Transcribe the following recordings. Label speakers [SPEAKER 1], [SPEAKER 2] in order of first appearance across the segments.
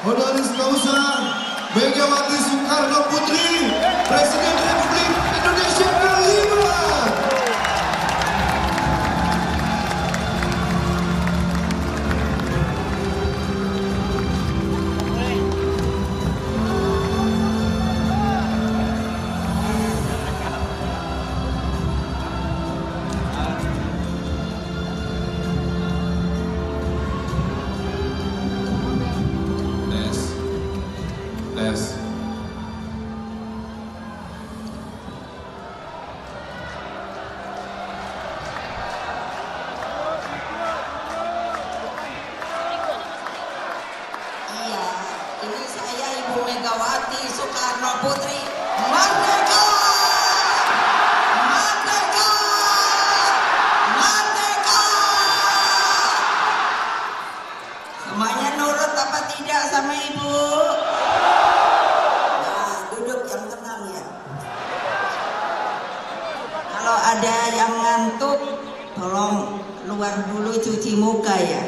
[SPEAKER 1] Honoris Causa Megawati Soekarno Putri, Presiden Republik Indonesia ke-5.
[SPEAKER 2] Ini saya Ibu Megawati Soekarno Putri. Merdeka! Merdeka! Merdeka! Semuanya nurut apa tidak sama Ibu? Nah, duduk yang tenang ya. Kalau ada yang ngantuk, tolong keluar dulu cuci muka ya.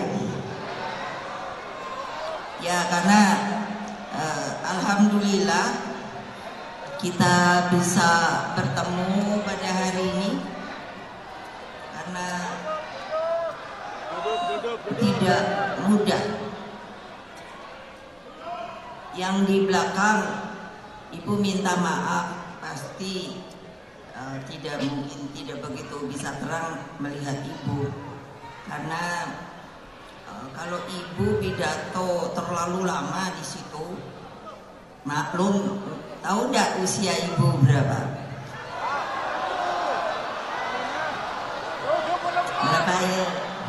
[SPEAKER 2] Ya, karena alhamdulillah kita bisa bertemu pada hari ini karena tidak mudah. Yang di belakang Ibu minta maaf, pasti tidak mungkin tidak begitu bisa terang melihat Ibu karena kalau Ibu pidato terlalu lama di situ, maklum, tahu nggak usia Ibu berapa? Berapa ya?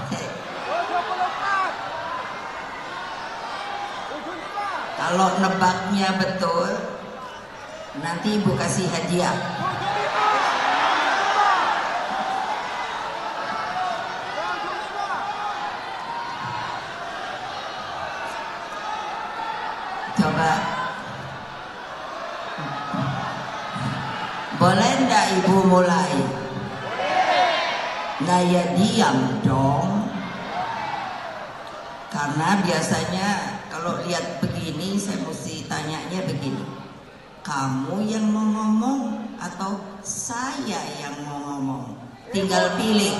[SPEAKER 2] Kalau nebaknya betul, nanti Ibu kasih hadiah. Coba, boleh ndak Ibu mulai? Nah ya diam dong. Karena biasanya kalau lihat begini saya mesti tanyanya begini. Kamu yang mau ngomong atau saya yang mau ngomong? Tinggal pilih.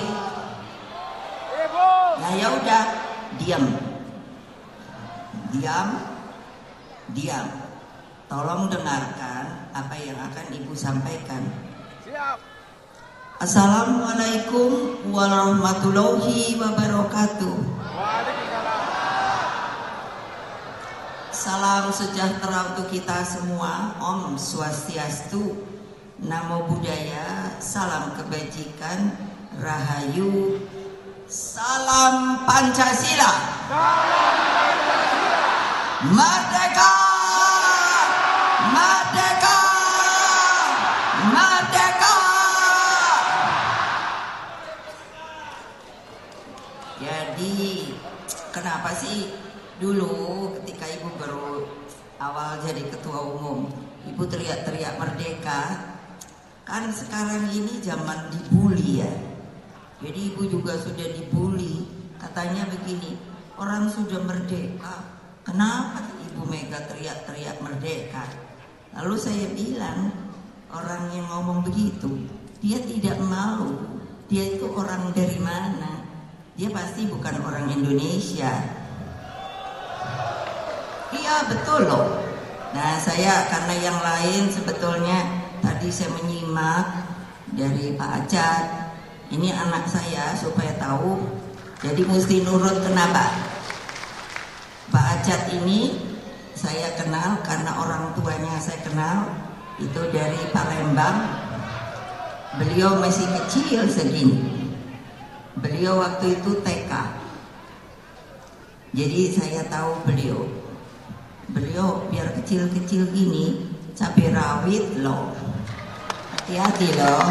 [SPEAKER 2] Nah ya udah, diam. Diam. Diam. Tolong dengarkan apa yang akan Ibu sampaikan. Siap. Assalamualaikum warahmatullahi wabarakatuh. Salam sejahtera untuk kita semua. Om Swastiastu, Namo Buddhaya, salam kebajikan, Rahayu, salam Pancasila. Merdeka! Merdeka! Merdeka! Jadi, kenapa sih dulu ketika Ibu baru awal jadi ketua umum, Ibu teriak-teriak merdeka? Kan sekarang ini zaman dibully ya. Jadi Ibu juga sudah dibully. Katanya begini, orang sudah merdeka, kenapa Ibu Mega teriak-teriak merdeka? Lalu saya bilang, orang yang ngomong begitu, dia tidak malu. Dia itu orang dari mana? Dia pasti bukan orang Indonesia. Iya betul loh. Nah saya karena yang lain sebetulnya tadi saya menyimak dari Pak Acat. Ini anak saya supaya tahu. Jadi mesti nurut. Kenapa? Pak Acat ini saya kenal karena orang tuanya saya kenal, itu dari Palembang. Beliau masih kecil segini. Beliau waktu itu TK. Jadi saya tahu beliau. Beliau biar kecil-kecil gini, cabai rawit loh. Hati-hati loh.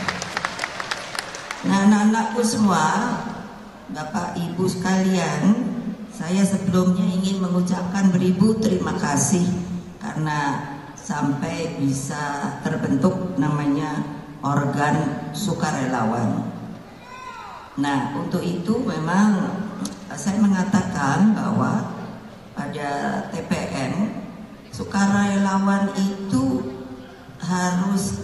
[SPEAKER 2] Nah anak-anakku semua, Bapak Ibu sekalian, saya sebelumnya ingin mengucapkan beribu terima kasih karena sampai bisa terbentuk namanya organ sukarelawan. Nah untuk itu memang saya mengatakan bahwa pada TPR sukarelawan itu harus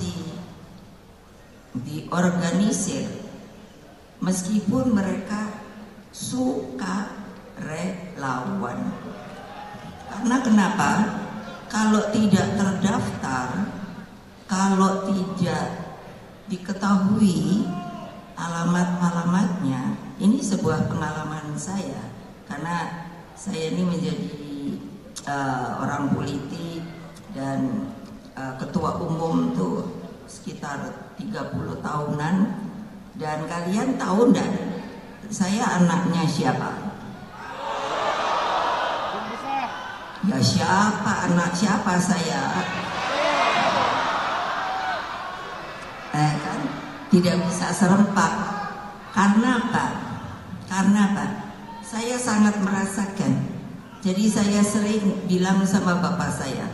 [SPEAKER 2] diorganisir meskipun mereka suka relawan. Karena kenapa? Kalau tidak terdaftar, kalau tidak diketahui alamat-alamatnya, ini sebuah pengalaman saya karena saya ini menjadi orang politik dan ketua umum tuh sekitar 30 tahunan. Dan kalian tahu enggak saya anaknya siapa? Ya siapa, anak siapa saya? Kan tidak bisa serempak. Karena apa? Saya sangat merasakan. Jadi saya sering bilang sama bapak saya,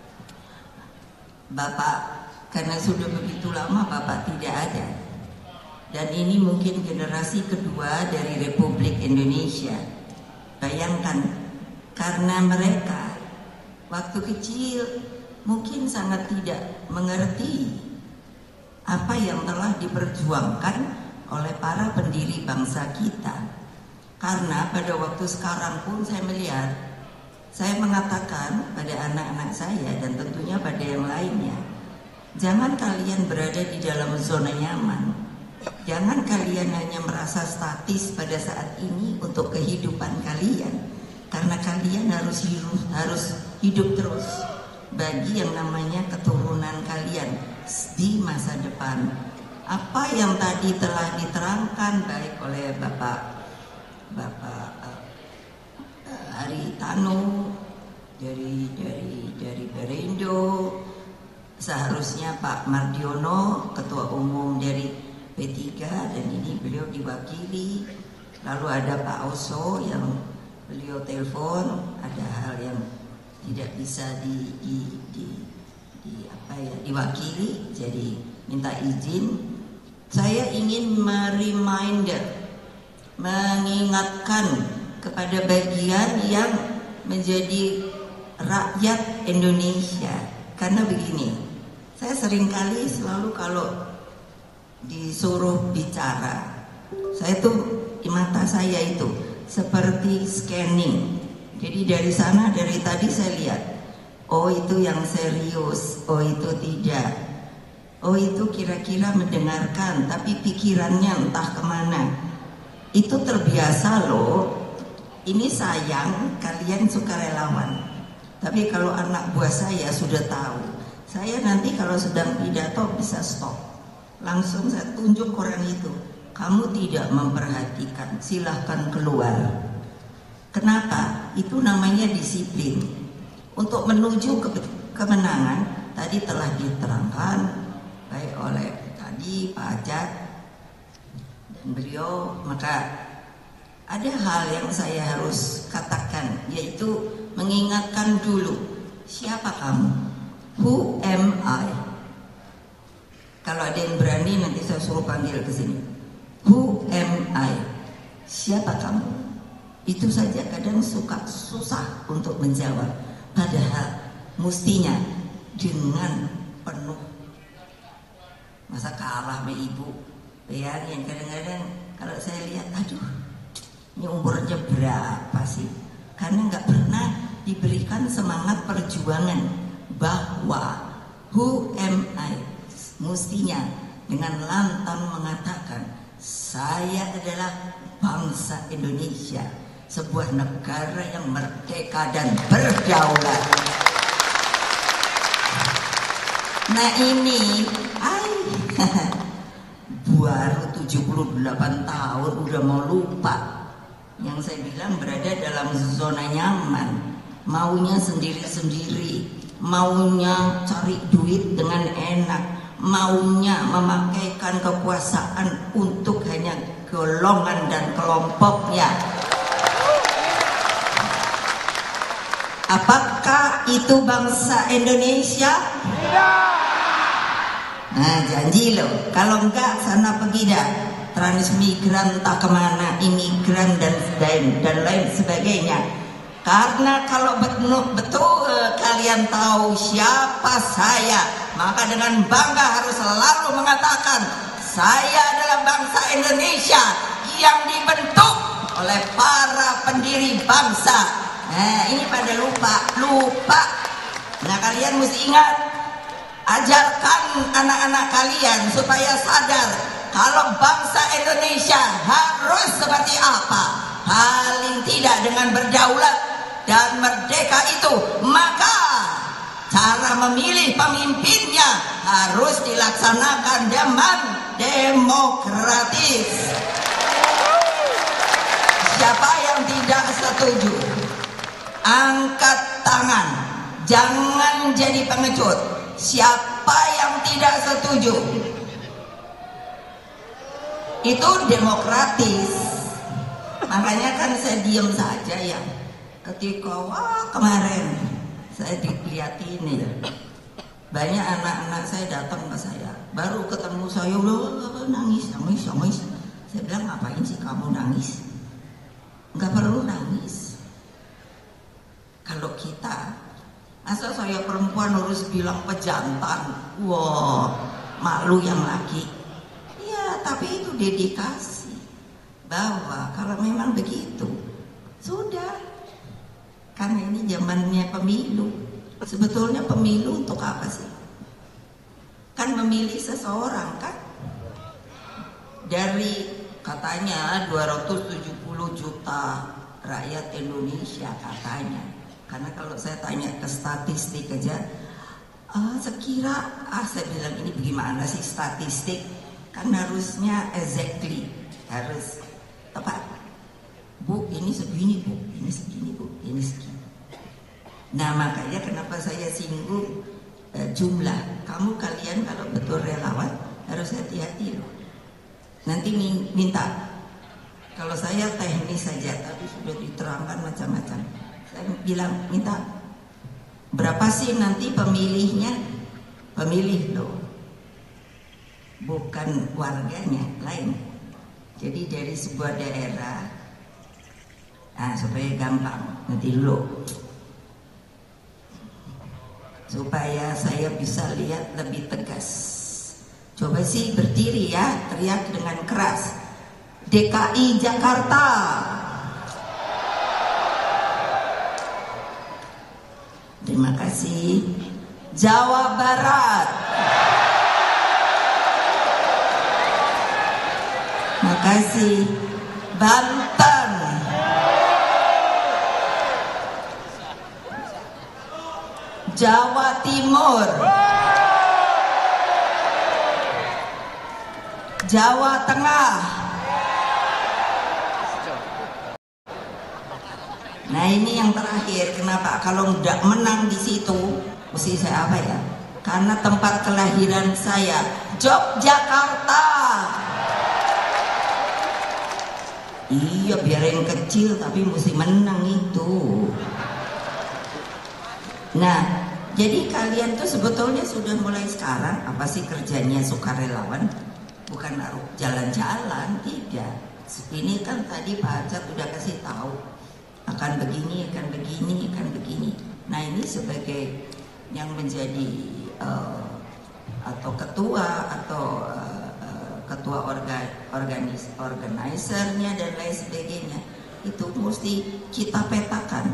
[SPEAKER 2] Bapak, karena sudah begitu lama Bapak tidak ada, dan ini mungkin generasi kedua dari Republik Indonesia. Bayangkan, karena mereka waktu kecil mungkin sangat tidak mengerti apa yang telah diperjuangkan oleh para pendiri bangsa kita. Karena pada waktu sekarang pun saya melihat, saya mengatakan pada anak-anak saya dan tentunya pada yang lainnya, jangan kalian berada di dalam zona nyaman. Jangan kalian hanya merasa statis pada saat ini untuk kehidupan kalian, karena kalian harus hidup terus bagi yang namanya keturunan kalian di masa depan. Apa yang tadi telah diterangkan baik oleh Bapak Haritano dari Perindo, seharusnya Pak Mardiono ketua umum dari P3, dan ini beliau diwakili. Lalu ada Pak Oso yang beliau telepon, ada hal yang tidak bisa diwakili, jadi minta izin. Saya ingin mengingatkan kepada bagian yang menjadi rakyat Indonesia. Karena begini, saya seringkali selalu kalau disuruh bicara, saya tuh mata saya itu seperti scanning. Jadi dari sana, dari tadi saya lihat, oh itu yang serius, oh itu tidak, oh itu kira-kira mendengarkan tapi pikirannya entah kemana. Itu terbiasa loh. Ini sayang kalian sukarelawan, tapi kalau anak buah saya sudah tahu, saya nanti kalau sedang pidato bisa stop, langsung saya tunjuk orang itu, kamu tidak memperhatikan, silahkan keluar. Kenapa? Itu namanya disiplin. Untuk menuju kemenangan tadi telah diterangkan baik oleh tadi Pak Ajat dan beliau. Maka ada hal yang saya harus katakan, yaitu mengingatkan dulu, siapa kamu? Who am I? Kalau ada yang berani nanti saya suruh panggil ke sini. Who am I? Siapa kamu? Itu saja kadang susah untuk menjawab. Padahal mestinya dengan penuh. Masa kalah sama ibu? Bayangin, kadang-kadang kalau saya lihat, aduh, ini umurnya berapa sih? Karena nggak pernah diberikan semangat perjuangan bahwa who am I? Mestinya dengan lantang mengatakan, saya adalah bangsa Indonesia, sebuah negara yang merdeka dan berdaulat. Nah ini, baru 78 tahun udah mau lupa. Yang saya bilang berada dalam zona nyaman, maunya sendiri-sendiri, maunya cari duit dengan enak, maunya memakaikan kekuasaan untuk hanya golongan dan kelompoknya. Apakah itu bangsa Indonesia? Tidak. Nah janji loh, kalau enggak sana pergi dah. Transmigran tak kemana, imigran dan lain sebagainya. Karena kalau betul kalian tahu siapa saya, maka dengan bangga harus selalu mengatakan saya adalah bangsa Indonesia yang dibentuk oleh para pendiri bangsa. Nah, ini pada lupa. Nah, kalian mesti ingat, ajarkan anak-anak kalian supaya sadar kalau bangsa Indonesia harus seperti apa. Paling tidak dengan berdaulat dan merdeka itu, maka cara memilih pemimpinnya harus dilaksanakan dengan demokratis. Siapa yang tidak setuju, angkat tangan, jangan jadi pengecut. Siapa yang tidak setuju, itu demokratis. Makanya kan saya diam saja ya ketika kemarin saya dilihatin ya, banyak anak-anak saya datang ke saya, baru ketemu saya udah nangis. Saya bilang, ngapain sih kamu nangis? Nggak perlu nangis. Kalau kita, masa saya perempuan harus bilang pejantan? Wah, malu yang laki. Ya, tapi itu dedikasi. Bahwa kalau memang begitu, sudah. Karena ini zamannya pemilu. Sebetulnya pemilu untuk apa sih? Kan memilih seseorang kan? Dari katanya 270 juta rakyat Indonesia katanya. Karena kalau saya tanya ke statistik aja, saya bilang ini bagaimana sih statistik? Kan harusnya exactly, harus tepat. Bu, ini segini bu, ini segini bu, ini segini. Nah makanya kenapa saya singgung jumlah. Kalian kalau betul relawan harus hati-hati loh. Nanti minta, kalau saya teknis saja, tapi sudah diterangkan macam-macam. Saya bilang minta, berapa sih nanti pemilihnya? Pemilih loh, bukan warganya, lain. Jadi dari sebuah daerah, supaya gampang, nanti dulu, supaya saya bisa lihat lebih tegas. Coba sih berdiri ya, teriak dengan keras. DKI Jakarta. Terima kasih. Jawa Barat. Terima kasih. Banten. Jawa Timur. Jawa Tengah. Nah ini yang terakhir, kenapa? Kalau nggak menang di situ, mesti saya apa ya? Karena tempat kelahiran saya, Yogyakarta. Iya, biar yang kecil tapi mesti menang itu. Nah, jadi kalian tuh sebetulnya sudah mulai sekarang apa sih kerjanya sukarelawan? Bukan jalan-jalan, tidak. Ini kan tadi Pak Acat udah kasih tahu akan begini, akan begini, akan begini. Nah ini sebagai yang menjadi atau ketua atau ketua organisernya dan lain sebagainya, itu mesti kita petakan.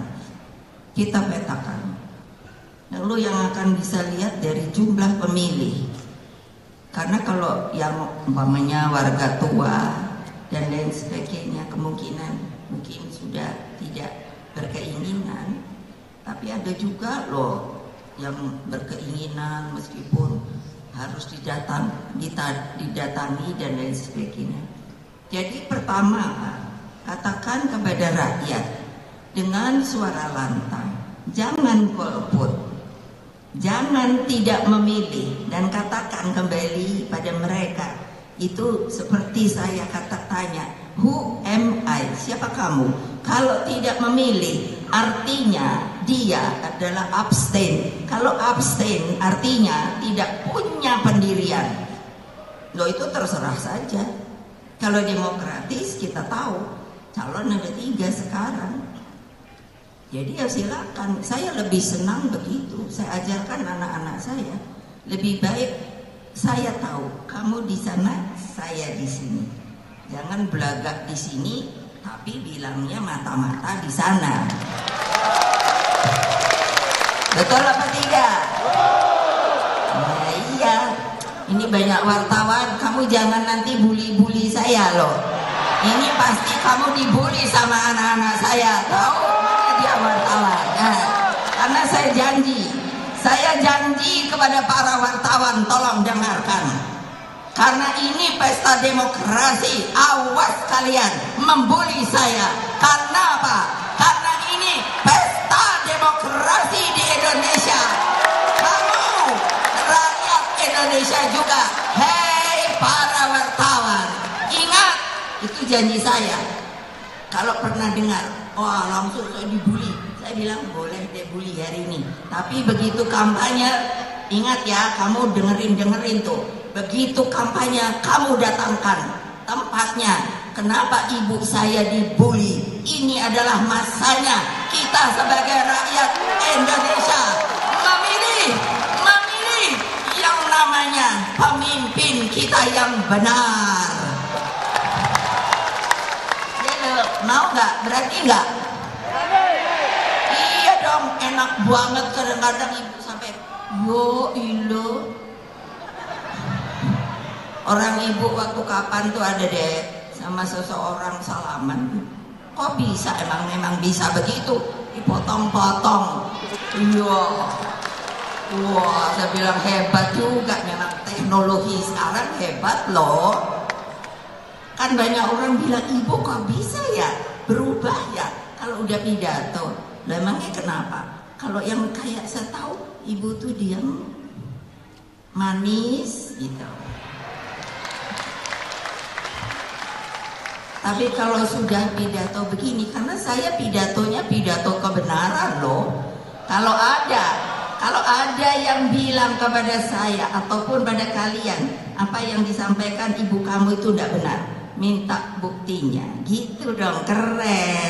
[SPEAKER 2] Lalu yang akan bisa lihat dari jumlah pemilih. Karena kalau yang umpamanya warga tua dan lain sebagainya, kemungkinan mungkin sudah tidak berkeinginan. Tapi ada juga loh yang berkeinginan meskipun harus didatangi dan lain sebagainya. Jadi pertama, katakan kepada rakyat dengan suara lantang, jangan golput. Jangan tidak memilih, dan katakan kembali pada mereka, itu seperti saya tanya, who am I? Siapa kamu? Kalau tidak memilih, artinya dia adalah abstain. Kalau abstain artinya tidak punya pendirian. Loh itu terserah saja. Kalau demokratis kita tahu calon ada 3 sekarang. Jadi ya silakan. Saya lebih senang begitu. Saya ajarkan anak-anak saya. Lebih baik saya tahu kamu di sana, saya di sini. Jangan belagak di sini, tapi bilangnya mata-mata di sana. Betul apa tidak? Nah, iya. Ini banyak wartawan. Kamu jangan nanti bully-bully saya loh. Ini pasti kamu dibully sama anak-anak saya. Tahu mana dia wartawan? Nah, karena saya janji kepada para wartawan, tolong dengarkan. Karena ini pesta demokrasi, awas kalian membuli saya. Karena apa? Karena ini pesta demokrasi di Indonesia. Kamu rakyat Indonesia juga. Hei para wartawan, ingat itu janji saya. Kalau pernah dengar, wah langsung saya dibully, saya bilang boleh deh bully hari ini. Tapi begitu kampanye, ingat ya, kamu dengerin tuh. Begitu kampanye, kamu datangkan tempatnya. Kenapa ibu saya dibully? Ini adalah masanya kita sebagai rakyat Indonesia memilih yang namanya pemimpin kita yang benar. Ya, mau nggak? Berarti nggak? Iya dong, enak banget kadang-kadang ibu sampai yo ilo. Orang ibu waktu kapan tuh ada deh sama seseorang salaman. Kok bisa? Memang bisa begitu, dipotong-potong. Iya. Wah, saya bilang hebat juga. Memang teknologi sekarang hebat loh. Kan banyak orang bilang, ibu kok bisa ya berubah ya kalau udah pidato. Memangnya kenapa? Kalau yang kayak saya tahu, ibu tuh diam, manis gitu. Tapi kalau sudah pidato begini, karena saya pidatonya pidato kebenaran loh. Kalau ada yang bilang kepada saya ataupun pada kalian, apa yang disampaikan ibu kamu itu tidak benar, minta buktinya. Gitu dong, keren.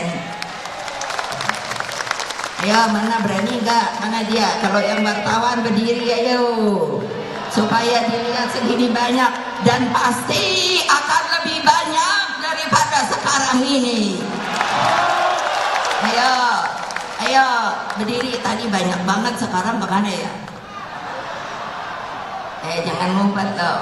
[SPEAKER 2] Ayo, mana berani nggak? Mana dia? Kalau yang wartawan berdiri ayo, supaya dilihat segini banyak, dan pasti akan lebih banyak daripada sekarang ini. Ayo berdiri. Tadi banyak banget, sekarang kemana ya? Jangan ngumpet loh.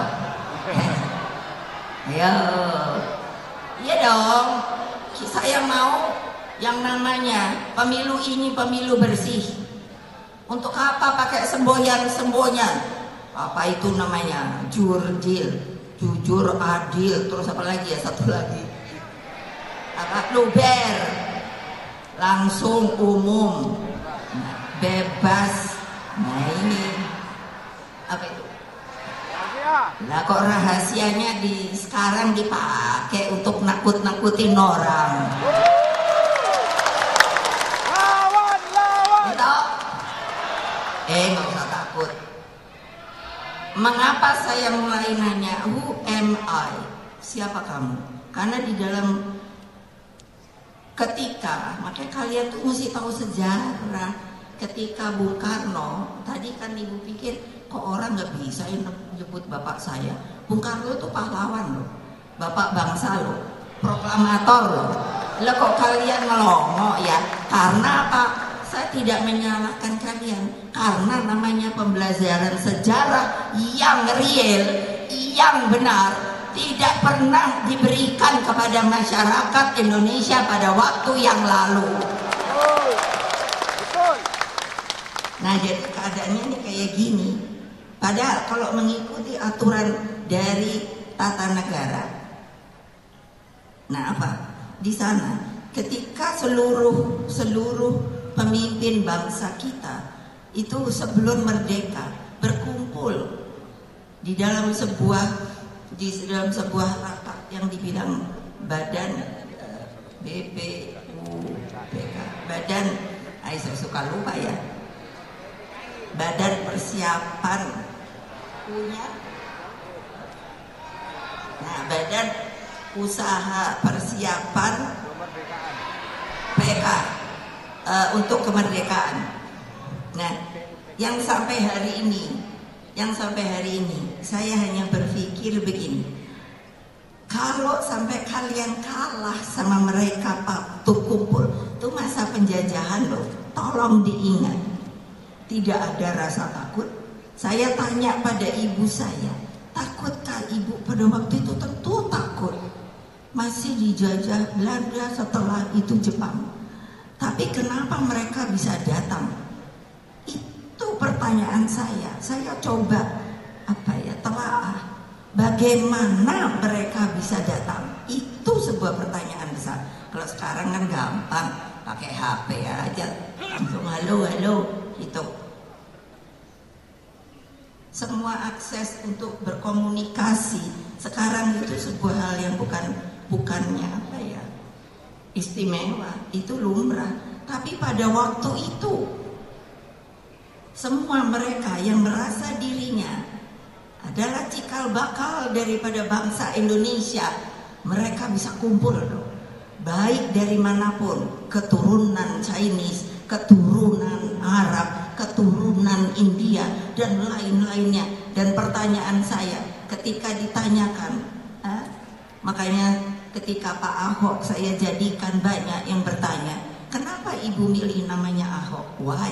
[SPEAKER 2] Ayo. Iya dong. Saya mau yang namanya pemilu ini pemilu bersih. Untuk apa pakai semboyan? Apa itu namanya? Jurdil, jujur, adil, terus apa lagi ya? Satu lagi. Apa? Luber. Langsung umum. Bebas. Nah ini apa itu? Lah kok rahasianya sekarang dipakai untuk nakut-nakutin orang. Nggak usah takut. Mengapa saya mulai nanya who am I? Siapa kamu? Karena di dalam makanya kalian tuh mesti tahu sejarah. Ketika Bung Karno, tadi kan ibu pikir kok orang nggak bisa nyebut bapak saya. Bung Karno itu pahlawan loh, bapak bangsa loh, proklamator loh. Lah kok kalian ngelongo ya? Karena apa? Saya tidak menyalahkan kalian, karena namanya pembelajaran sejarah yang real, yang benar, tidak pernah diberikan kepada masyarakat Indonesia pada waktu yang lalu. Nah, jadi keadaannya ini kayak gini. Padahal kalau mengikuti aturan dari tata negara, nah apa? Di sana ketika seluruh pemimpin bangsa kita itu sebelum merdeka berkumpul di dalam sebuah rapat yang dibilang badan BPUPK, badan, saya suka lupa ya, badan persiapan punya, nah badan usaha persiapan PK, untuk kemerdekaan. Nah, yang sampai hari ini saya hanya berpikir begini, kalau sampai kalian kalah sama mereka waktu kumpul, itu masa penjajahan loh, tolong diingat, tidak ada rasa takut. Saya tanya pada ibu saya, takutkah ibu pada waktu itu? Tentu takut, masih dijajah Belanda, setelah itu Jepang. Tapi kenapa mereka bisa datang? Itu pertanyaan saya. Saya coba telaah bagaimana mereka bisa datang. Itu sebuah pertanyaan besar. Kalau sekarang kan gampang, pakai HP aja, langsung halo gitu. Semua akses untuk berkomunikasi sekarang itu sebuah hal yang bukannya istimewa, itu lumrah. Tapi pada waktu itu semua mereka yang merasa dirinya adalah cikal bakal daripada bangsa Indonesia, mereka bisa kumpul loh. Baik dari manapun, keturunan Chinese, keturunan Arab, keturunan India, dan lain-lainnya. Dan pertanyaan saya ketika ditanyakan, makanya ketika Pak Ahok saya jadikan banyak yang bertanya, kenapa ibu milih namanya Ahok? Why?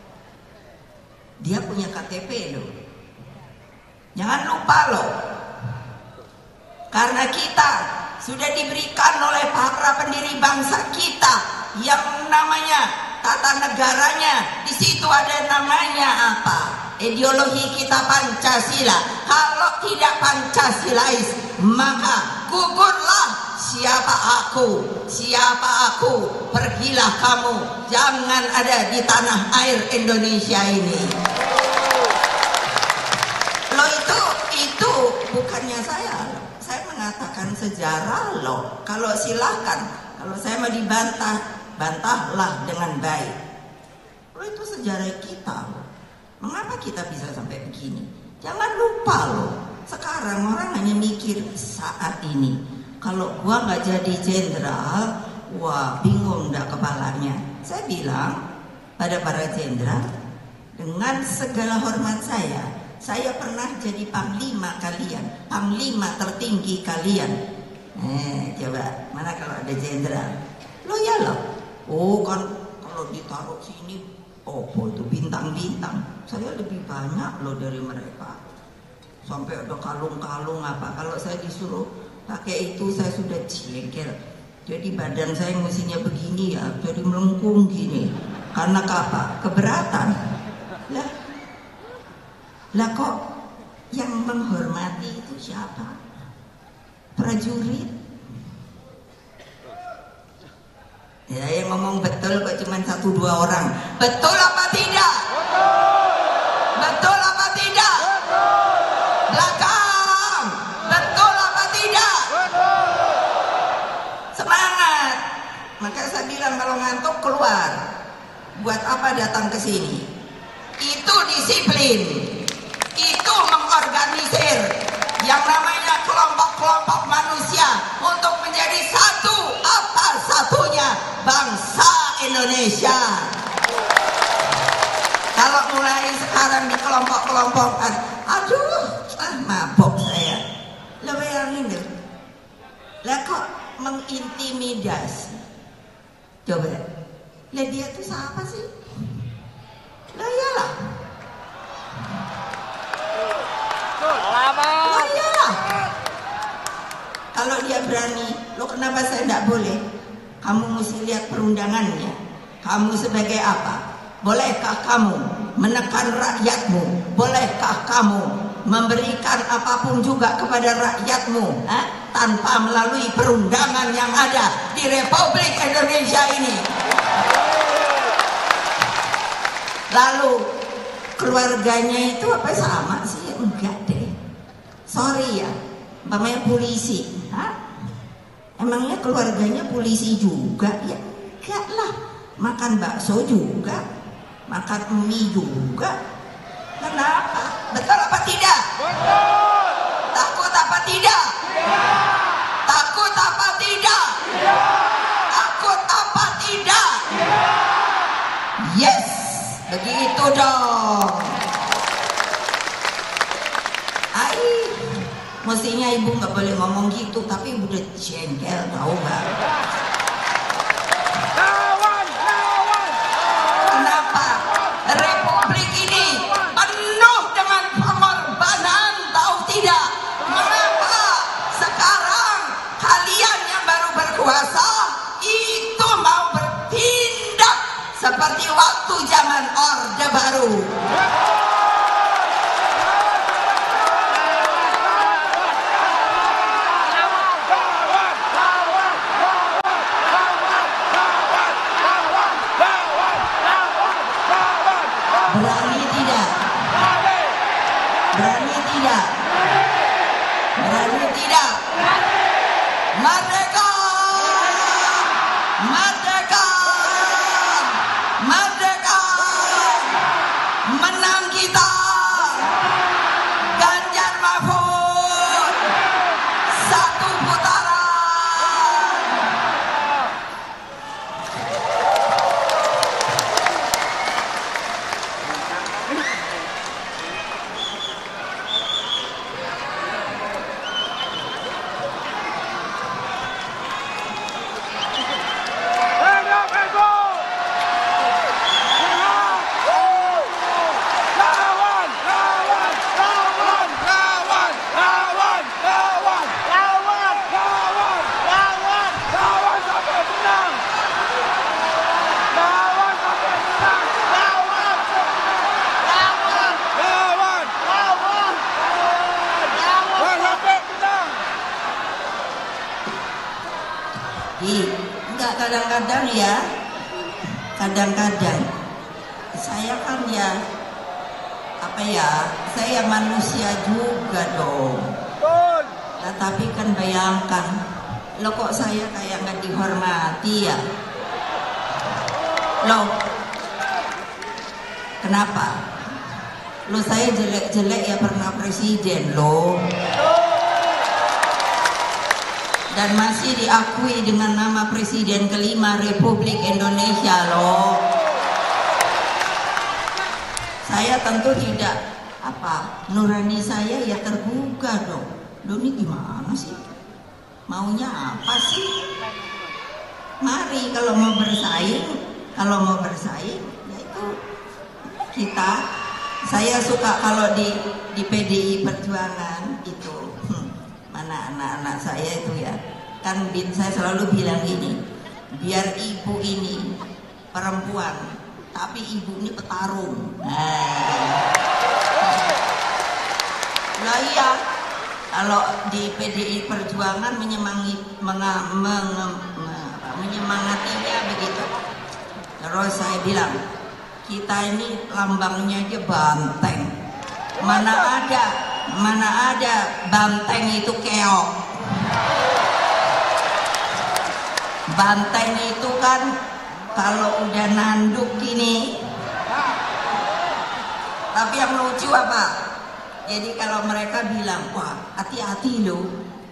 [SPEAKER 2] Dia punya KTP loh. Jangan lupa loh. Karena kita sudah diberikan oleh para pendiri bangsa kita yang namanya tata negaranya, di situ ada namanya apa? Ideologi kita Pancasila. Kalau tidak Pancasilais, maka gugurlah. Siapa aku, pergilah kamu, jangan ada di tanah air Indonesia ini. Loh, itu bukannya saya mengatakan sejarah loh. Kalau silahkan, kalau saya mau dibantah, bantahlah dengan baik. Loh, itu sejarah kita loh. Mengapa kita bisa sampai begini? Jangan lupa loh, sekarang orang hanya mikir saat ini. Kalau gua nggak jadi jenderal, wah bingung dah kepalanya. Saya bilang pada para jenderal, dengan segala hormat saya pernah jadi panglima kalian, panglima tertinggi kalian. Coba, mana kalau ada jenderal? Lo ya lo. Oh kan kalau ditaruh sini, itu bintang-bintang. Saya lebih banyak loh dari mereka. Sampai ada kalung-kalung apa. Kalau saya disuruh pakai itu, saya sudah jengkel. Jadi badan saya mestinya begini ya, jadi melengkung gini. Karena apa? Keberatan. Lah kok yang menghormati itu siapa? Prajurit. Ya, yang ngomong betul kok cuma 1-2 orang. Betul apa tidak? Betul apa tidak? Belakang. Betul apa tidak? Semangat. Maka saya bilang kalau ngantuk keluar. Buat apa datang ke sini? Itu disiplin. Itu mengorganisir yang namanya kelompok-kelompok manusia untuk menjadi satu, apa satunya bangsa Indonesia. Kalau mulai sekarang di kelompok-kelompokan, mabok saya. Lo bayangin deh, lah kok mengintimidasi? Coba, lah dia tuh siapa sih? Lah iyalah. Lah iyalah. Kalau dia berani, lo kenapa saya tidak boleh? Kamu mesti lihat perundangannya. Kamu sebagai apa? Bolehkah kamu menekan rakyatmu? Bolehkah kamu memberikan apapun juga kepada rakyatmu tanpa melalui perundangan yang ada di Republik Indonesia ini? Lalu keluarganya itu apa sama sih? Enggak deh. Sorry ya, namanya polisi. Emangnya keluarganya polisi juga? Ya enggak lah. Makan bakso juga, makan mie juga. Kenapa? Betul apa tidak?
[SPEAKER 3] Betul.
[SPEAKER 2] Takut apa tidak?
[SPEAKER 3] Tidak.
[SPEAKER 2] Takut apa tidak?
[SPEAKER 3] Tidak.
[SPEAKER 2] Takut apa tidak?
[SPEAKER 3] Tidak.
[SPEAKER 2] Begitu dong. Mestinya ibu nggak boleh ngomong gitu, tapi ibu udah jengkel, tahu nggak? Kenapa Republik ini penuh dengan pengorbanan, tahu tidak? Mengapa sekarang kalian yang baru berkuasa itu mau bertindak seperti waktu zaman Orde Baru? Berani tidak? Berani tidak? Berani tidak? Merdeka! Merdeka! Merdeka! Menang kita! Ganjar Mahfud! Satu putaran! Enggak, kadang-kadang ya, kadang-kadang saya kan ya saya manusia juga dong. Nah, tapi kan bayangkan, lo kok saya kayak nggak dihormati ya? Lo kenapa? Lo saya jelek-jelek ya pernah presiden lo. Dan masih diakui dengan nama Presiden kelima Republik Indonesia loh. Saya tentu tidak nurani saya ya tergugah dong. Loh ini gimana sih? Maunya apa sih? Mari kalau mau bersaing ya itu kita. Saya suka kalau di PDI Perjuangan itu mana anak-anak saya itu ya, kan saya selalu bilang gini, biar ibu ini perempuan tapi ibu ini petarung. Lah iya, kalau di PDI Perjuangan menyemangatinya begitu. Terus saya bilang, kita ini lambangnya aja banteng. Mana ada banteng itu keok. Banteng itu kan kalau udah nanduk gini. Tapi yang lucu apa? Jadi kalau mereka bilang, wah hati-hati loh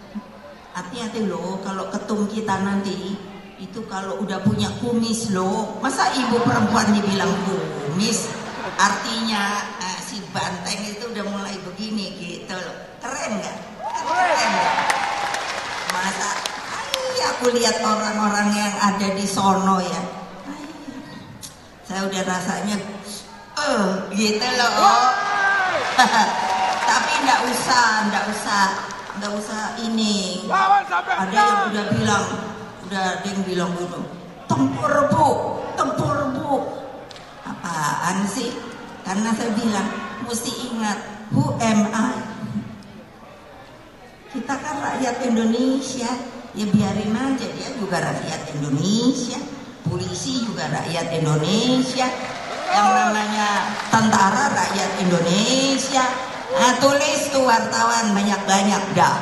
[SPEAKER 2] kalau ketum kita nanti itu kalau udah punya kumis loh. Masa ibu perempuan dibilang kumis? Artinya si banteng itu udah mulai begini gitu loh. Keren nggak? Keren nggak? Masa aku lihat orang-orang yang ada di sono ya, saya udah rasanya gitu loh. Tapi nggak usah ini. Ada yang udah bilang, ada yang bilang dulu, tempur bu. Apaan sih? Karena saya bilang mesti ingat, who am I? Kita kan rakyat Indonesia, ya biarin aja, dia juga rakyat Indonesia, polisi juga rakyat Indonesia, yang namanya tentara rakyat Indonesia. Nah, tulis tuh wartawan banyak-banyak dah.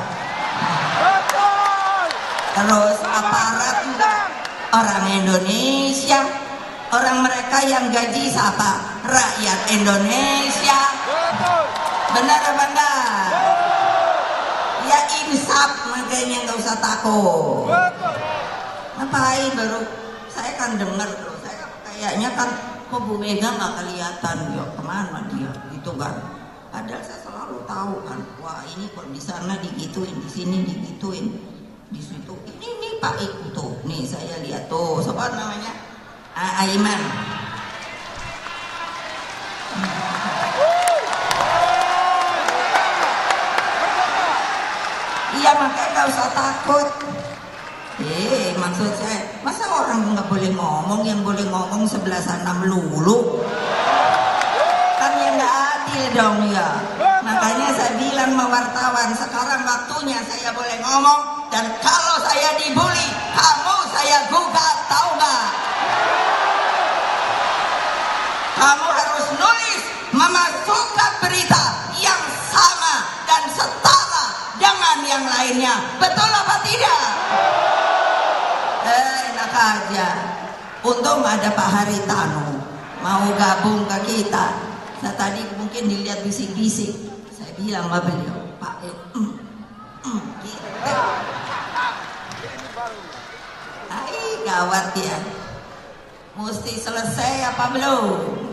[SPEAKER 2] Terus aparat juga orang Indonesia, orang mereka yang gaji siapa? Rakyat Indonesia. Benar apa enggak? Ya insaf, makanya nggak usah takut. Ngapain baru? Saya kan dengar loh, saya kayaknya kan kok Bu Mega nggak kelihatan, ya kemana dia, gitu kan. Padahal saya selalu tahu kan, wah ini kok di sana digituin, di sini digituin, di situ ini Pak itu, nih saya lihat tuh, siapa namanya? Aiman. Iya makanya nggak usah takut. Maksud saya, masa orang nggak boleh ngomong, yang boleh ngomong sebelah sana melulu? Kan ya nggak adil dong ya. Makanya saya bilang sama wartawan, sekarang waktunya saya boleh ngomong, dan kalau saya dibully, kamu saya gugat, tahu nggak? Kamu harus nulis memasukkan berita yang sama dan setara dengan yang lainnya, betul apa tidak? Enak aja. Untung ada Pak Haritanu mau gabung ke kita. Saya tadi mungkin dilihat bisik-bisik. Saya bilang sama beliau, Pak, gitu. Gawat ya. Mesti selesai apa belum?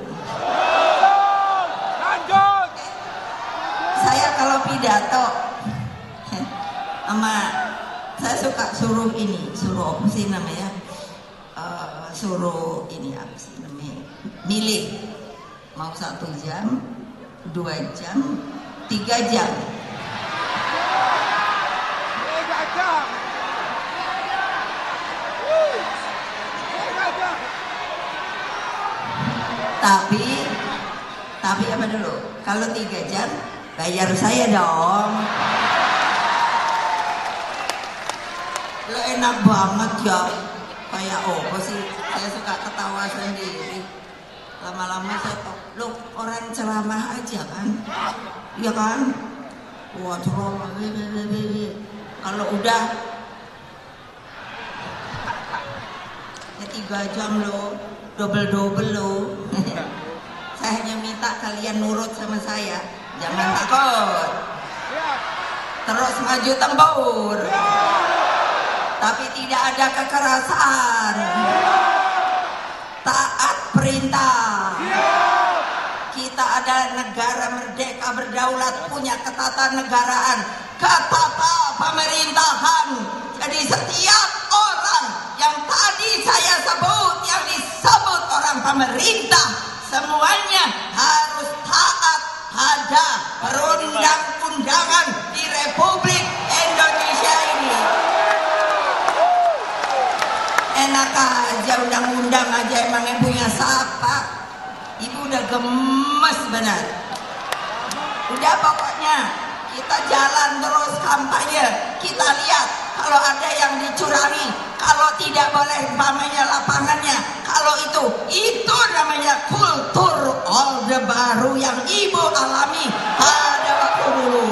[SPEAKER 3] Lanjut.
[SPEAKER 2] Saya kalau pidato sama saya suka suruh apa sih namanya, suruh ini apa sih namanya, milih mau 1 jam, 2 jam, 3 jam.
[SPEAKER 3] 3 jam. 3 jam.
[SPEAKER 2] Tapi apa dulu? Kalau 3 jam bayar saya dong. Lo enak banget ya. Kayak apa sih? Saya suka ketawa sendiri. Lama-lama saya tahu, lo orang ceramah aja kan? Iya kan? Wah ceramah. Kalau udah ya 3 jam lo, double lo. Saya hanya minta kalian nurut sama saya, jangan takut. Terus maju tembur. Tapi tidak ada kekerasan. Taat perintah. Kita adalah negara merdeka berdaulat, punya ketatanegaraan, ketata pemerintahan. Jadi setiap orang yang tadi saya sebut, yang disebut orang pemerintah, semuanya harus taat pada perundang-undangan di Republik Indonesia ini. Enak aja undang-undang aja, emang yang punya siapa? Ibu udah gemes benar. Udah pokoknya kita jalan terus kampanye. Kita lihat kalau ada yang dicurangi, kalau tidak boleh umpamanya lapangannya, kalau itu namanya kultur orde baru yang ibu alami pada waktu dulu.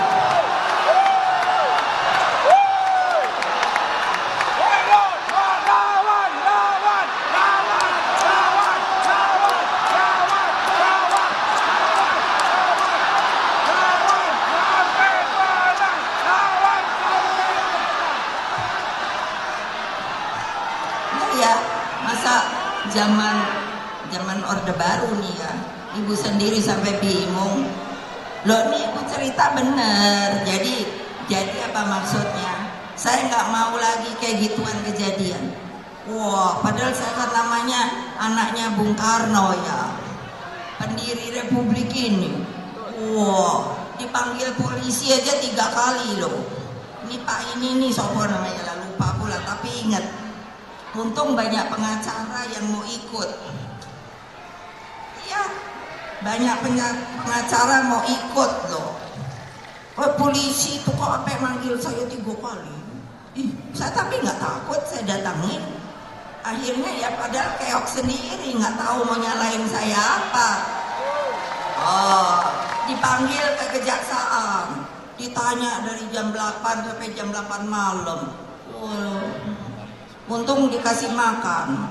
[SPEAKER 2] Zaman orde baru nih ya, ibu sendiri sampai bingung. Loh nih ibu cerita bener. Jadi apa maksudnya? Saya nggak mau lagi kayak gituan kejadian. Wah, padahal saya kan namanya anaknya Bung Karno ya, pendiri Republik ini. Wah, dipanggil polisi aja 3 kali loh. Ini Pak ini nih sopo namanya, lah lupa pula. Tapi ingat, untung banyak pengacara yang mau ikut. Iya, banyak pengacara mau ikut loh. Oh, polisi itu kok sampai manggil saya 3 kali. Saya tapi nggak takut, saya datangin. Akhirnya ya padahal keok sendiri, nggak tahu mau nyalain saya apa. Oh, dipanggil ke kejaksaan, ditanya dari jam 8 sampai jam 8 malam. Untung dikasih makan.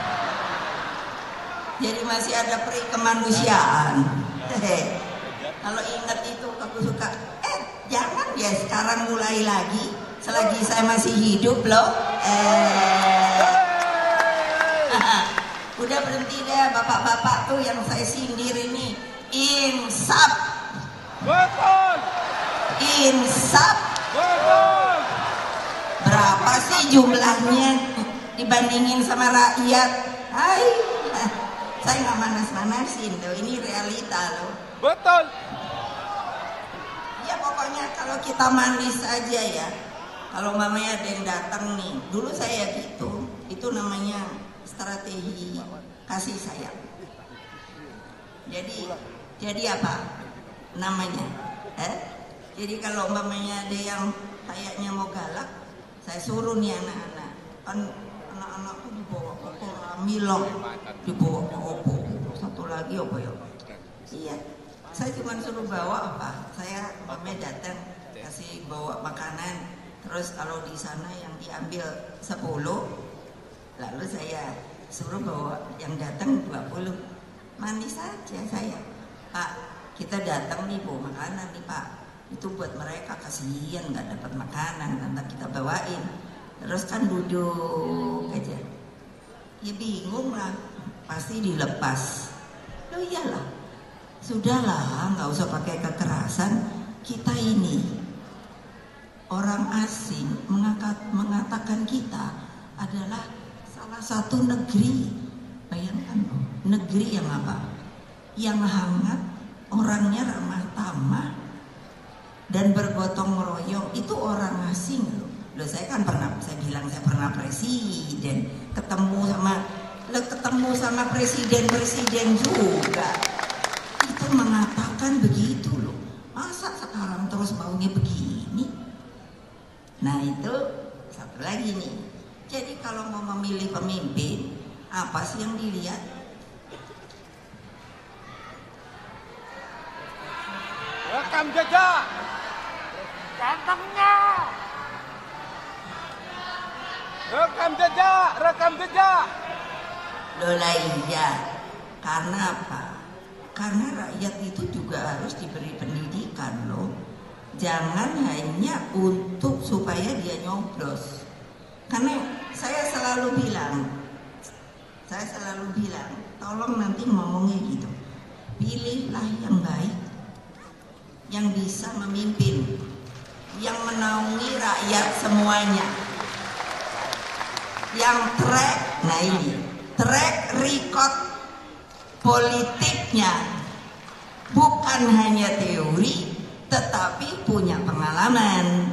[SPEAKER 2] Jadi masih ada peri kemanusiaan. Kalau ingat itu aku suka. Jangan ya sekarang mulai lagi. Selagi saya masih hidup loh. Udah berhenti deh bapak-bapak tuh yang saya sindir ini. Insaf.
[SPEAKER 3] Betul.
[SPEAKER 2] Insaf.
[SPEAKER 3] Betul.
[SPEAKER 2] Berapa sih jumlahnya dibandingin sama rakyat? Hai, saya nggak manas-manasin loh, ini realita loh.
[SPEAKER 3] Betul.
[SPEAKER 2] Ya pokoknya kalau kita manis aja ya. Kalau mamanya ada yang datang nih, dulu saya gitu, itu namanya strategi kasih sayang. Jadi apa namanya? Jadi kalau mamanya ada yang kayaknya mau galak, saya suruh nih anak-anak, kan anak-anak tuh dibawa ke Ramilong, dibawa ke Opo, satu lagi apa ya? Iya, saya cuma suruh bawa apa? Saya mamanya datang kasih bawa makanan, terus kalau di sana yang diambil 10, lalu saya suruh bawa yang datang 20. Manis saja saya, Pak, kita datang nih bawa makanan nih Pak, itu buat mereka, kasihan nggak dapat makanan, nanti kita bawain. Terus kan duduk aja, ya bingung lah, pasti dilepas. Loh iyalah, sudahlah, nggak usah pakai kekerasan. Kita ini orang asing mengatakan kita adalah salah satu negeri. Bayangkan loh, negeri yang apa? Yang hangat, orangnya ramah tamah dan bergotong royong. Itu orang asing loh. Loh saya kan saya bilang saya pernah presiden, ketemu sama presiden juga. Itu mengatakan begitu loh. Masa sekarang terus maunya begini? Nah itu satu lagi nih. Jadi kalau mau memilih pemimpin, apa sih yang dilihat?
[SPEAKER 3] Rekam jejak. Gantengnya. Rekam jejak.
[SPEAKER 2] Loh lah iya. Karena apa? Karena rakyat itu juga harus diberi pendidikan loh. Jangan hanya untuk supaya dia nyoblos. Karena saya selalu bilang, tolong nanti ngomongnya gitu. Pilihlah yang baik, yang bisa memimpin, yang menaungi rakyat semuanya. Yang track record politiknya bukan hanya teori, tetapi punya pengalaman.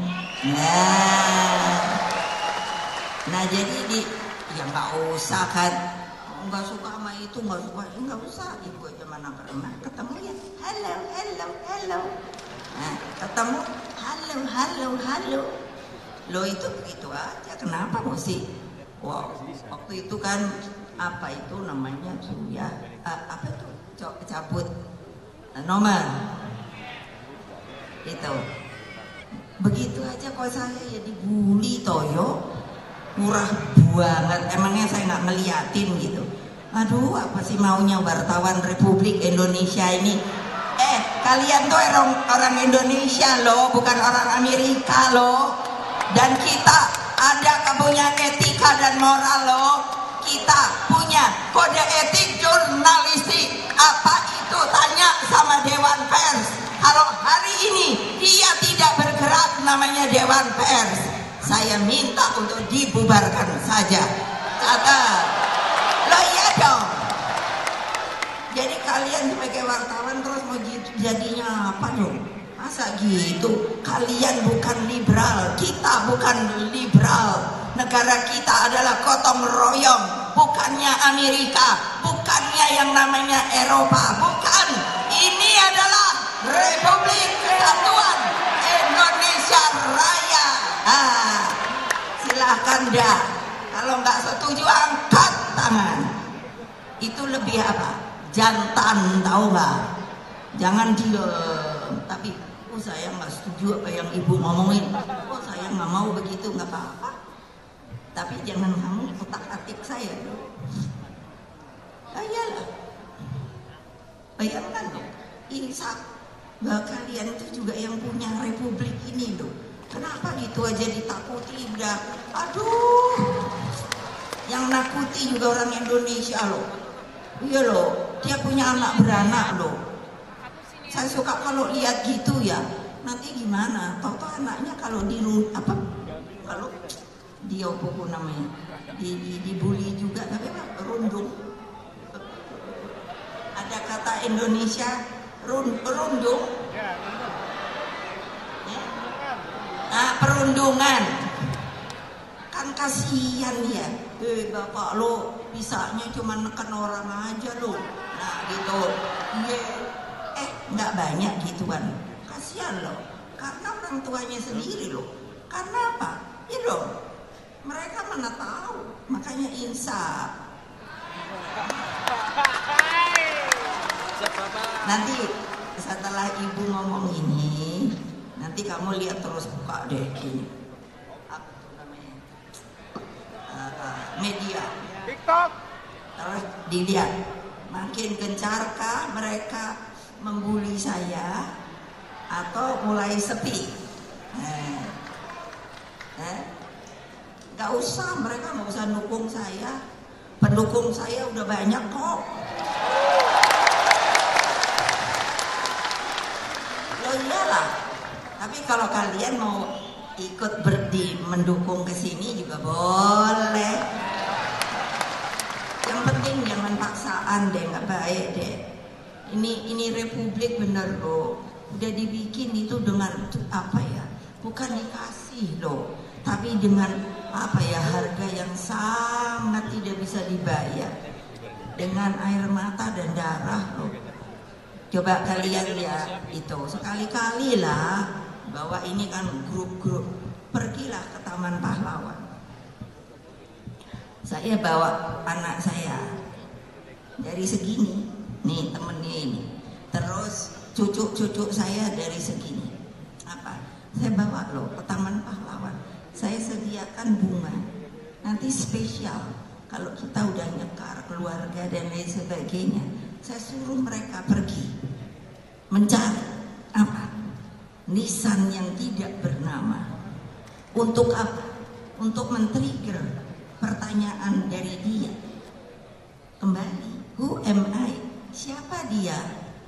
[SPEAKER 2] Nah jadi ya nggak usah kan, nggak suka sama itu, nggak usah. Ibu aja mana pernah ketemu ya, halo. Nah ketemu, halo. Lo itu begitu aja, kenapa mesti? Wow, waktu itu kan apa itu namanya tuh ya, apa itu cabut nomor itu. Begitu aja kok saya ya dibully toyo. Murah banget, emangnya saya nggak ngeliatin gitu. Aduh, apa sih maunya wartawan Republik Indonesia ini? Kalian tuh orang Indonesia loh, bukan orang Amerika loh. Dan kita punya etika dan moral loh. Kita punya kode etik jurnalistik. Apa itu? Tanya sama Dewan Pers. Kalau hari ini dia tidak bergerak, namanya Dewan Pers, saya minta untuk dibubarkan saja. Kata, loh iya dong. Jadi kalian sebagai wartawan terus mau jadinya apa dong? Masa gitu? Kalian bukan liberal, kita bukan liberal. Negara kita adalah gotong royong, bukannya Amerika, bukannya yang namanya Eropa, bukan. Ini adalah Republik Kesatuan Indonesia Raya. Silahkan dah. Kalau nggak setuju angkat tangan. Itu lebih apa? Jantan, tahu nggak? Jangan diem. Tapi saya nggak setuju apa yang ibu ngomongin. Saya nggak mau begitu, nggak apa-apa. Tapi jangan kamu otak-atik saya dulu. Iyalah. Bayangkan loh. Insaf. Kalian itu juga yang punya republik ini loh. Kenapa gitu aja ditakuti? Udah, aduh, Yang nakuti juga orang Indonesia loh. Iya loh, dia punya anak beranak loh. Saya suka kalau lihat gitu ya. Nanti gimana? Tahu-tahu anaknya kalau kalau dia apa namanya? Dibully juga, tapi rundung. Ada kata Indonesia rundung. Nah, perundungan. Kan kasihan ya. Bapak lo bisanya cuma neken orang aja lo. Nah gitu. Nggak banyak gituan. Kasihan lo. Karena orang tuanya sendiri lo. Karena apa? Ya dong. Mereka mana tahu. Makanya insaf. Nanti setelah ibu ngomong ini, nanti kamu lihat terus, buka deh ini. Apa itu namanya? Media.
[SPEAKER 3] TikTok.
[SPEAKER 2] Terus dilihat, makin gencarkah mereka membuli saya atau mulai sepi? Gak usah, mereka gak usah dukung saya. Pendukung saya udah banyak kok. Loh iyalah. Tapi kalau kalian mau ikut mendukung ke sini juga boleh. Yang penting jangan paksaan deh, nggak baik deh. Ini republik bener loh. Udah dibikin itu dengan apa ya? Bukan dikasih loh, tapi dengan apa ya, harga yang sangat tidak bisa dibayar, dengan air mata dan darah loh. Coba kalian lihat itu sekali-kali lah, bahwa ini kan grup-grup. Pergilah ke Taman Pahlawan. Saya bawa anak saya dari segini, nih temennya ini. Terus cucu-cucu saya dari segini. Apa? Saya bawa loh ke Taman Pahlawan. Saya sediakan bunga. Nanti spesial kalau kita udah nyekar keluarga dan lain sebagainya, saya suruh mereka pergi mencari apa? Nisan yang tidak bernama. Untuk apa? Untuk men-trigger pertanyaan dari dia. Kembali, who am I? Siapa dia?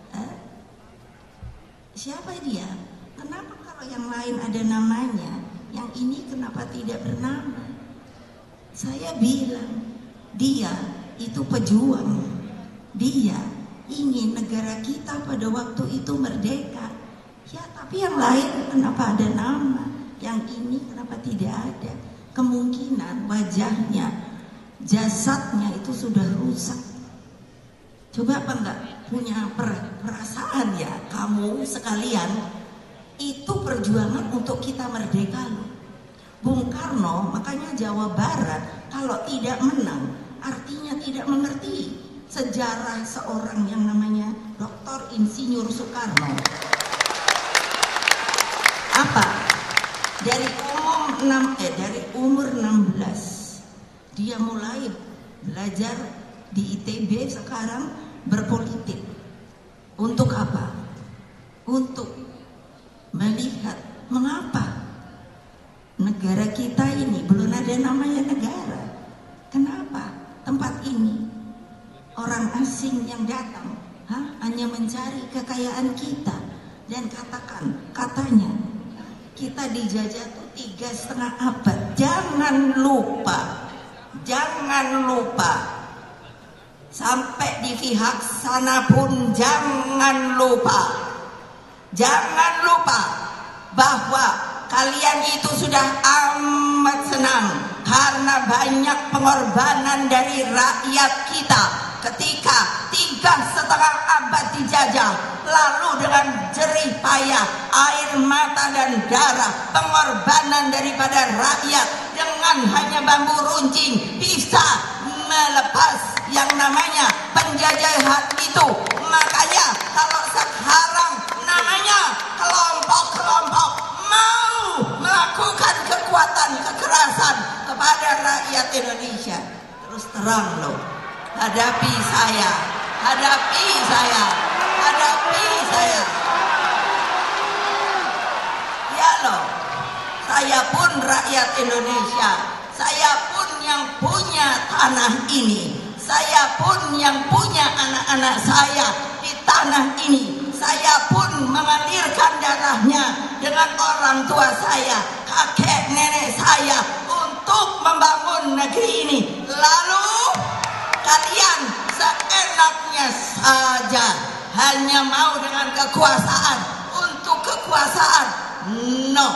[SPEAKER 2] Siapa dia? Kenapa kalau yang lain ada namanya, yang ini kenapa tidak bernama? Saya bilang, dia itu pejuang. Dia ingin negara kita pada waktu itu merdeka. Ya, tapi yang lain kenapa ada nama? Yang ini kenapa tidak ada? Kemungkinan wajahnya, jasadnya itu sudah rusak. Coba apa enggak punya perasaan ya kamu sekalian? Itu perjuangan untuk kita merdeka loh. Bung Karno, makanya Jawa Barat kalau tidak menang artinya tidak mengerti sejarah seorang yang namanya Dr. Insinyur Soekarno. Apa? Dari umur 16 dia mulai belajar di ITB, sekarang berpolitik. Untuk apa? Untuk melihat mengapa negara kita ini belum ada namanya negara. Kenapa tempat ini orang asing yang datang hanya mencari kekayaan kita dan katanya kita dijajah tuh 3,5 abad. Jangan lupa sampai di pihak sana pun jangan lupa bahwa kalian itu sudah amat senang karena banyak pengorbanan dari rakyat kita ketika 3,5 abad dijajah, lalu dengan jerih payah, air mata dan darah, pengorbanan daripada rakyat dengan hanya bambu runcing bisa melepas yang namanya penjajahan itu. Makanya kalau sekarang namanya kelompok-kelompok mau melakukan kekuatan kekerasan kepada rakyat Indonesia, terus terang loh, hadapi saya. Ya loh, saya pun rakyat Indonesia, saya pun yang punya tanah ini. Saya pun yang punya anak-anak saya di tanah ini. Saya pun mengalirkan darahnya dengan orang tua saya, kakek nenek saya untuk membangun negeri ini. Lalu kalian seenaknya saja hanya mau dengan kekuasaan untuk kekuasaan. No.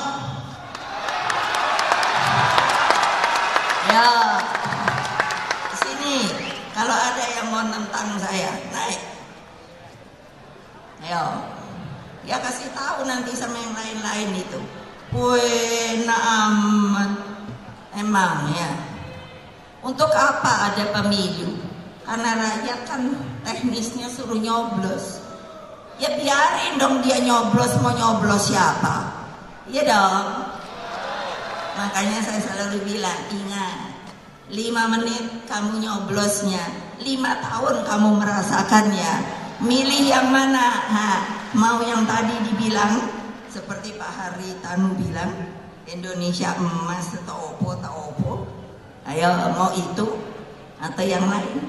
[SPEAKER 2] Ya, sini kalau ada yang mau nentang saya, naik. Ayo, ya kasih tahu nanti sama yang lain-lain itu. Weh, amat. Emang ya. Untuk apa ada pemilu? Karena rakyat kan teknisnya suruh nyoblos. Ya biarin dong dia nyoblos, mau nyoblos siapa? Iya dong. Makanya saya selalu bilang, ingat, 5 menit kamu nyoblosnya, 5 tahun kamu merasakannya. Milih yang mana? Mau yang tadi dibilang seperti Pak Haritanu bilang, Indonesia emas atau opo. Ayo, mau itu atau yang lain?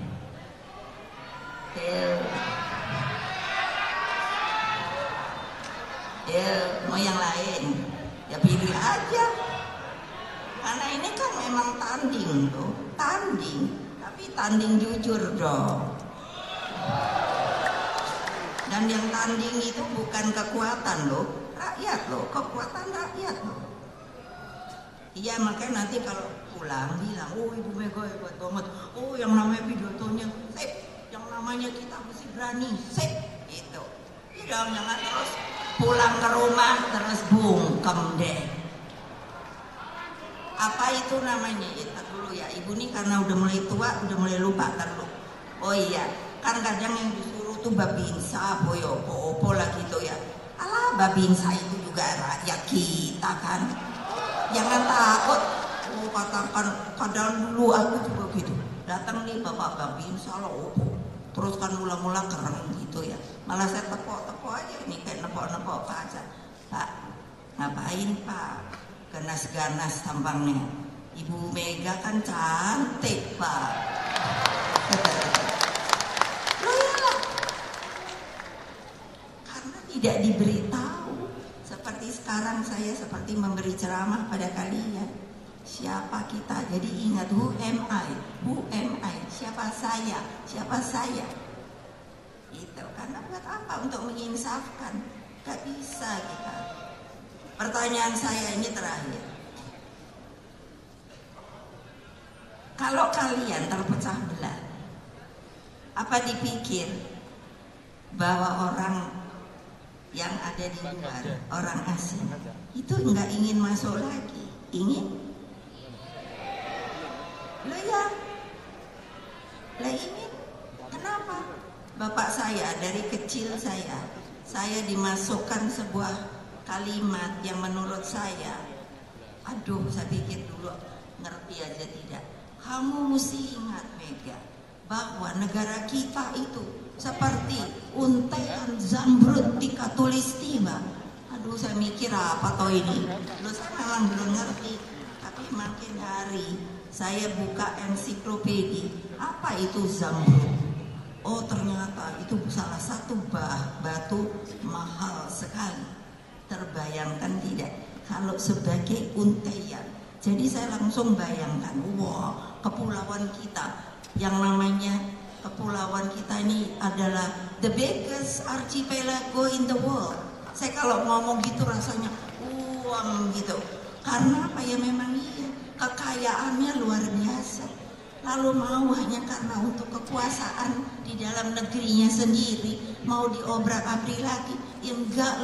[SPEAKER 2] Mau yang lain? Ya pilih aja. Karena ini kan memang tanding tuh, tanding. Tapi tanding jujur dong. Dan yang tanding itu bukan kekuatan loh, rakyat loh, kekuatan rakyat loh. Iya, makanya nanti kalau pulang bilang, oh Ibu Mega hebat banget, oh yang namanya pidatonya, sip, yang namanya kita mesti berani, sip, gitu. Iya dong, jangan terus pulang ke rumah terus bungkem deh. Apa itu namanya? Itu dulu ya, Ibu nih karena udah mulai tua, udah mulai lupa terlalu. Oh iya, kan kadang yang disuruh tuh babinsa, opo lah gitu ya. Alah, babinsa itu juga rakyat kita kan. Jangan takut. Oh, katakan kadang dulu aku juga gitu. Datang nih bapak babinsa lo opo. Terus kan mula-mula keren gitu ya. Malah saya tepok aja nih kayak nepok aja. Pak, ngapain Pak? Ganas-ganas tampangnya. Ibu Mega kan cantik Pak. Tidak diberitahu. Seperti sekarang saya seperti memberi ceramah pada kalian. Siapa kita? Jadi ingat, who am I? Who am I? Siapa saya? Siapa saya? Itu karena buat apa? Untuk menginsafkan. Gak bisa kita. Pertanyaan saya ini terakhir. Kalau kalian terpecah belah, apa dipikir bahwa orang yang ada di luar, orang asing itu nggak ingin masuk lagi? Ingin? Lo ya? Lah ingin? Kenapa? Bapak saya dari kecil saya dimasukkan sebuah kalimat yang menurut saya, aduh saya pikir dulu ngerti aja tidak. Kamu mesti ingat Mega, bahwa negara kita itu seperti untaian zamrud di Katulistiwa. Aduh saya mikir apa toh ini. Loh saya memang belum ngerti. Tapi makin hari saya buka ensiklopedi. Apa itu zamrud? Oh ternyata itu salah satu batu mahal sekali. Terbayangkan tidak kalau sebagai untaian. Jadi saya langsung bayangkan, wah kepulauan kita yang namanya kepulauan kita ini adalah the biggest archipelago in the world. Saya kalau ngomong gitu rasanya gitu. Karena apa ya, memang iya, kekayaannya luar biasa. Lalu mau hanya karena untuk kekuasaan di dalam negerinya sendiri mau diobrak-abrik lagi? Ya enggak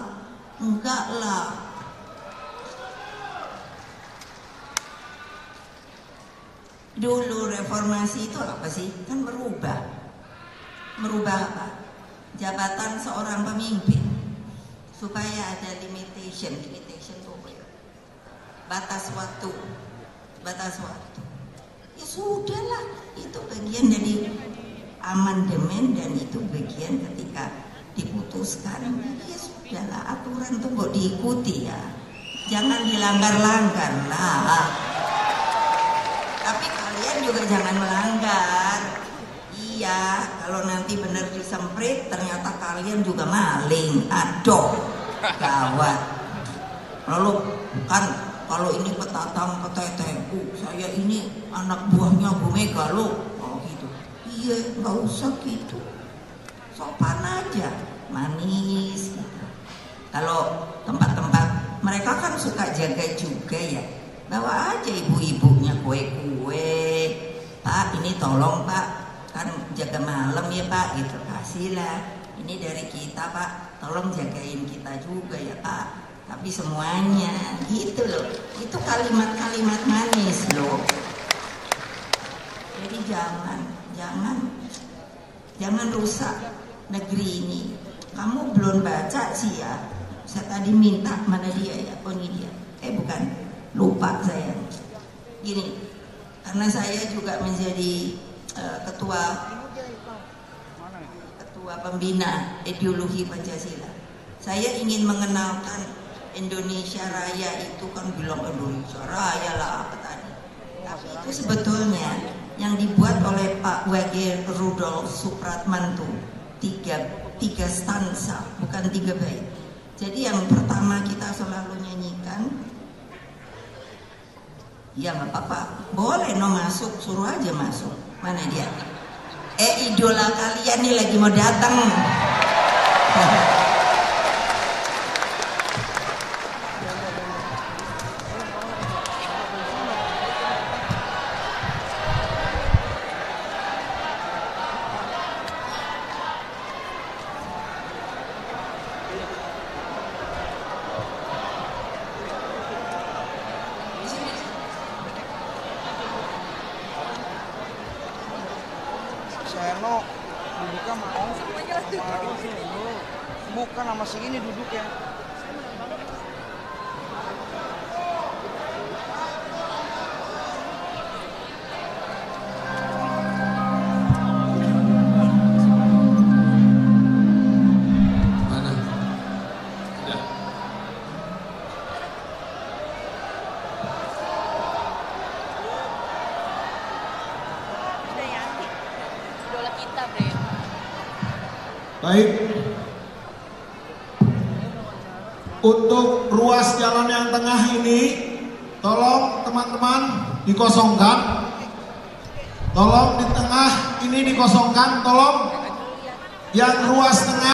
[SPEAKER 2] lah. Dulu reformasi itu apa sih? Kan merubah apa? Jabatan seorang pemimpin supaya ada limitation itu apa ya? Batas waktu. Ya sudahlah, itu bagian dari amandemen dan itu bagian ketika diputuskan. Ya sudahlah, aturan itu kok diikuti ya. Jangan dilanggar-langgar lah. juga jangan melanggar. Iya, kalau nanti benar disemprit ternyata kalian juga maling. Aduh, gawat. Lalu kan kalau ini petatang peteteku, saya ini anak buahnya Bu Mega loh. Oh gitu. Iya, nggak usah gitu. Sopan aja, manis. Gitu. Kalau tempat-tempat mereka kan suka jaga juga ya. Bawa aja ibu-ibunya kue-kue. Pak, ini tolong Pak. Kan jaga malam ya Pak, gitu. Kasihlah, ini dari kita Pak, tolong jagain kita juga ya Pak, tapi semuanya gitu loh. Itu kalimat-kalimat manis loh. Jadi jangan rusak negeri ini. Kamu belum baca sih ya, saya tadi minta, mana dia ya, oh ini dia, bukan, lupa saya. Gini, karena saya juga menjadi ketua pembina ideologi Pancasila. Saya ingin mengenalkan Indonesia Raya itu, kan bilang Indonesia Raya lah apa tadi. Tapi itu sebetulnya yang dibuat oleh Pak W.G. Rudolf Supratman tuh tiga stansa, bukan 3 bait. Jadi yang pertama kita selalu nyanyikan, ya nggak apa-apa, boleh no masuk, suruh aja masuk. Mana dia? Idola kalian nih lagi mau datang.
[SPEAKER 4] Seno duduknya mau bukan sama si ini duduknya.
[SPEAKER 1] Mana? Udah.
[SPEAKER 5] Idola kita, Bre.
[SPEAKER 1] Baik. Untuk ruas jalan yang tengah ini, tolong teman-teman dikosongkan. Tolong di tengah ini dikosongkan, tolong yang ruas tengah